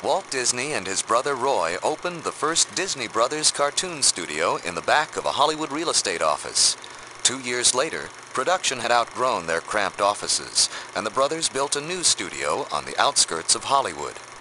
Walt Disney and his brother Roy opened the first Disney Brothers cartoon studio in the back of a Hollywood real estate office. 2 years later, production had outgrown their cramped offices, and the brothers built a new studio on the outskirts of Hollywood.